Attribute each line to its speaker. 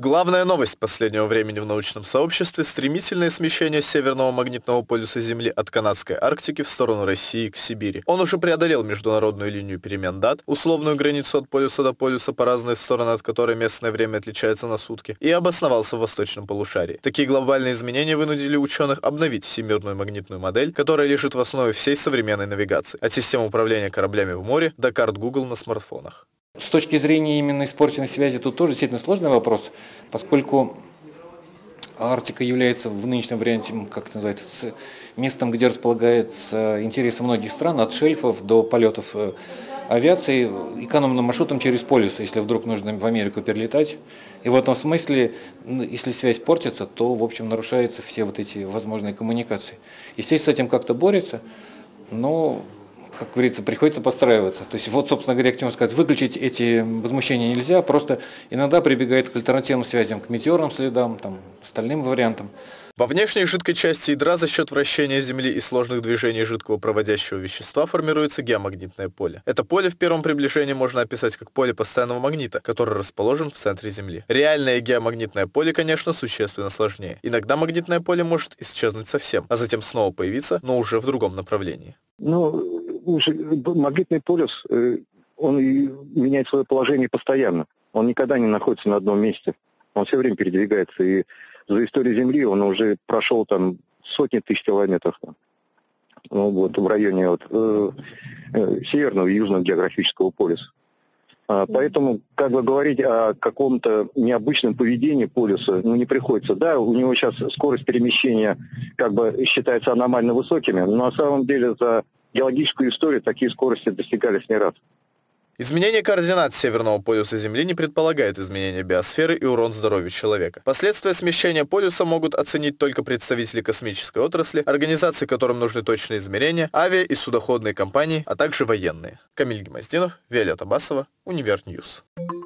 Speaker 1: Главная новость последнего времени в научном сообществе – стремительное смещение северного магнитного полюса Земли от канадской Арктики в сторону России к Сибири. Он уже преодолел международную линию перемен дат, условную границу от полюса до полюса по разные стороны, от которой местное время отличается на сутки, и обосновался в восточном полушарии. Такие глобальные изменения вынудили ученых обновить всемирную магнитную модель, которая лежит в основе всей современной навигации, от систем управления кораблями в море до карт Google на смартфонах.
Speaker 2: С точки зрения именно испорченной связи тут тоже действительно сложный вопрос, поскольку Арктика является в нынешнем варианте, как это называется, местом, где располагается интересы многих стран, от шельфов до полетов авиации, экономным маршрутом через полюс, если вдруг нужно в Америку перелетать. И в этом смысле, если связь портится, то, в общем, нарушаются все вот эти возможные коммуникации. Естественно, с этим как-то борется, но, как говорится, приходится подстраиваться. То есть вот, собственно говоря, к чему сказать, выключить эти возмущения нельзя, просто иногда прибегает к альтернативным связям, к метеорным следам, там, остальным вариантам.
Speaker 1: Во внешней жидкой части ядра за счет вращения Земли и сложных движений жидкого проводящего вещества формируется геомагнитное поле. Это поле в первом приближении можно описать как поле постоянного магнита, который расположен в центре Земли. Реальное геомагнитное поле, конечно, существенно сложнее. Иногда магнитное поле может исчезнуть совсем, а затем снова появиться, но уже в другом направлении.
Speaker 3: Магнитный полюс, он меняет свое положение постоянно. Он никогда не находится на одном месте. Он все время передвигается. И за историю Земли он уже прошел там сотни тысяч километров. В районе северного и южного географического полюса. Поэтому, говорить о каком-то необычном поведении полюса, не приходится. Да, у него сейчас скорость перемещения считается аномально высокими, но на самом деле за геологическую историю такие скорости достигались не раз.
Speaker 1: Изменение координат северного полюса Земли не предполагает изменения биосферы и урон здоровью человека. Последствия смещения полюса могут оценить только представители космической отрасли, организации, которым нужны точные измерения, авиа- и судоходные компании, а также военные. Камиль Гемоздинов, Виолетта Басова, Универньюз.